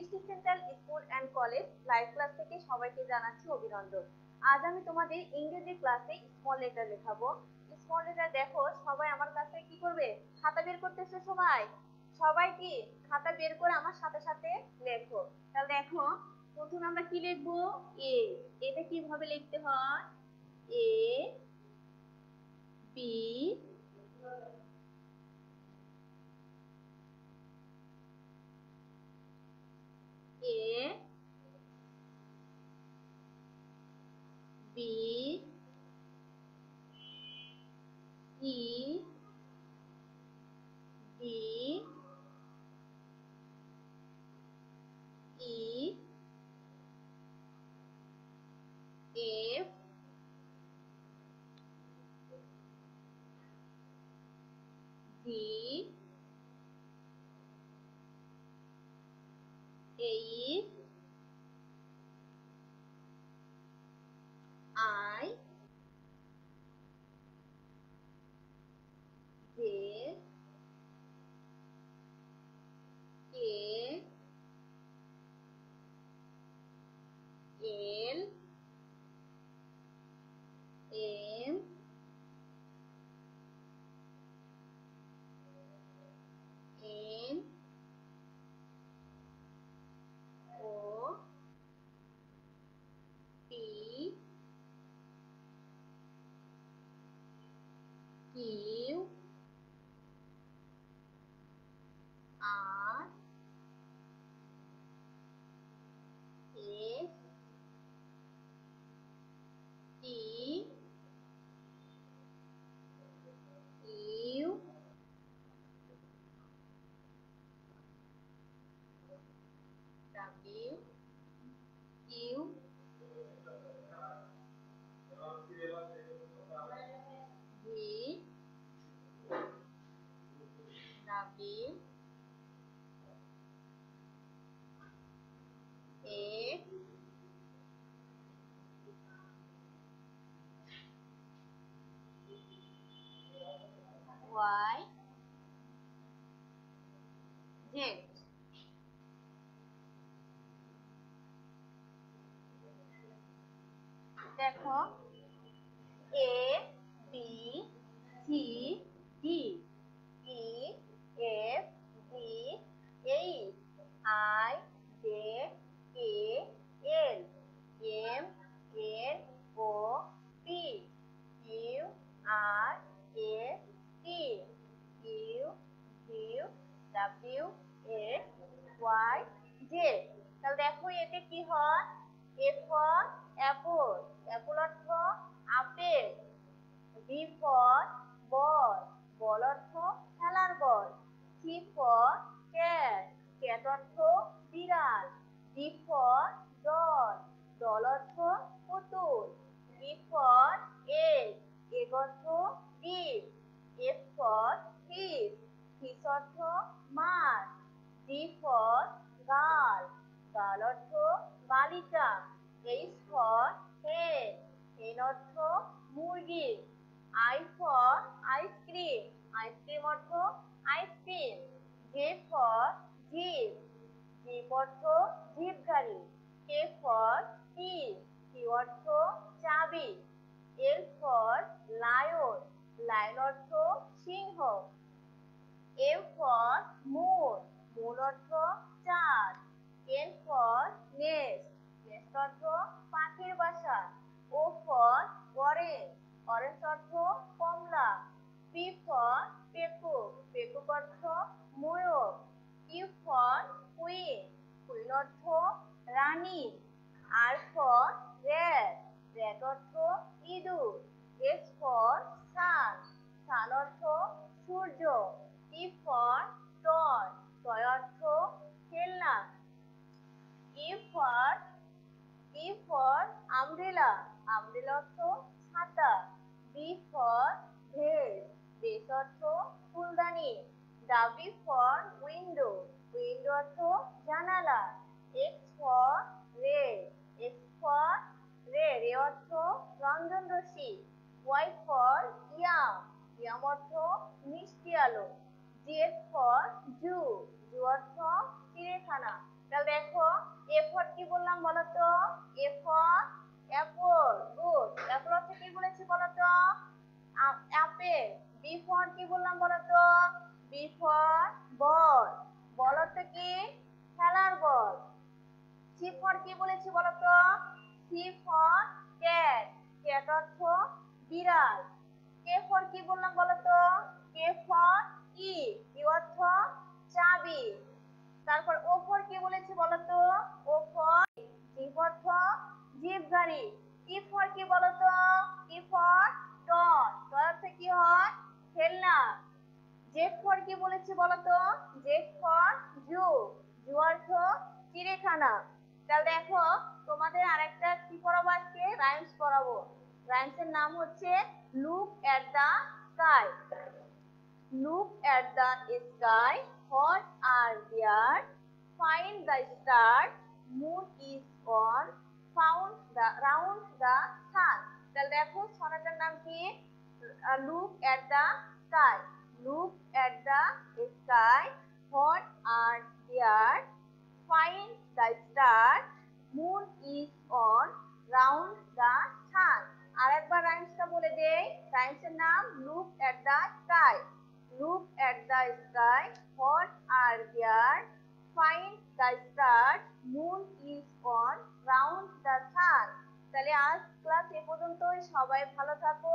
বৃষ্টি central school and college live class থেকে সবাইকে জানাচ্ছি অভিনন্দন। আজ আমি তোমাদের ইংরেজি ক্লাসে স্মল লেটার লেখাবো। স্মল লেটার দেখো, সবাই আমার কাছে কি করবে, খাতা বের করতেছে। সবাই সবাই কি খাতা বের করে আমার সাথে সাথে লেখো। তাহলে দেখো, প্রথমে আমরা কি লিখবো, এ। এটা কিভাবে লিখতে হয়, A B A B E D E F G H I J K L M N O P Q R S T U W Q V W X Y Z. দেখো, A B C D E F G H I J K L M N O P Q R S T U Q W X Y Z. তাহলে দেখো, এতে কি হয়, A for apple, Apple অর্থ apple. B for ball, ball অর্থ খেলার ball. C for cat, cat অর্থ বিড়াল। ডি ফর ডল, ডল অর্থ পুতুল। ই ফর এগ, এগ অর্থ ডিম। এফ ফর ফিশ, ফিশ অর্থ মাছ। জি ফর গার্ল, গার্ল অর্থ বালিকা। এইচ ফর হেন, হেন অর্থ মুরগি। আই ফর আইসক্রিম, আইসক্রিম অর্থ ice cream. J for jeep, jeep অর্থ জিপ গাড়ি। কে ফর কি, কি অর্থ চাবি। এল ফর লায়ন, লায়ন অর্থ সিংহ। এম ফর মুন, মুন অর্থ চাঁদ। এন ফর নেস্ট, নেস্ট অর্থ পাখির বাসা। ও ফর অরেঞ্জ, অরেঞ্জ অর্থ কমলা। পি ফর পেকুক, পেকুক অর্থ ময়ূর। কিউ ফর কুইন, কুইন অর্থ রানী। আর ফর র্যাট, র্যাট অর্থ ইঁদুর। এস ফর সান, সান অর্থ সূর্য। টি ফর টয়, টয় অর্থ খেলনা। ই ফর আমব্রেলা, আমব্রেলা অর্থ ছাতা। বি ফর ভেস, ভেস অর্থ ফুলদানি। ডাব্লিউ ফর উইন্ডো, উইন্ডো অর্থ জানালা। X for ray, X for ray, ray অর্থ রঞ্জন রশ্মি। ওয়াই ফর ইয়াম, ইয়াম অর্থ মিষ্টি আলো। জেড ফর জু, জু অর্থ কি বললাম বলো তো? A for apple, good. Apple অর্থ কি বলেছি বলো তো? আপেল। বি ফর কি বললাম বলো তো? B for ball. বল অর্থ কি? খেলার বল। সি ফর কি বলেছি বলো তো? C for cat. ক্যাট অর্থ বিড়াল। কে ফর কি বললাম বলো তো? কে ফর কি। কি অর্থ? চাবি। তারপর ও ফর কি বলেছি বলো তো? ও ফর জিপ অর্থ জিপ গাড়ি। টি ফর কি বলো তো? টি ফর টয়। টয় অর্থ কি হয়? খেলনা। জেড ফর কি বলেছি বলো তো? জেড ফর জু। জু অর্থ চিড়িয়াখানা। তাহলে দেখো, তোমাদের আরেকটা কি পড়াবো আজকে? রাইমস পড়াবো। রাইমস এর নাম হচ্ছে look at the sky. Look at the sky, what are there? Find the stars, moon is on, found the round the sun. তাহলে দেখো ছড়াটার নাম কি? Look at the sky. Look at the sky, what are there? Find the stars, moon is on, round the sun. আরেকবার রাইমসটা বলে দেই। রাইমসের নাম Look at the sky. Look at the sky, what are there? Find the stars, moon is on, round the sun. তাহলে আজ class এ পর্যন্তই। সবাই ভালো থাকো।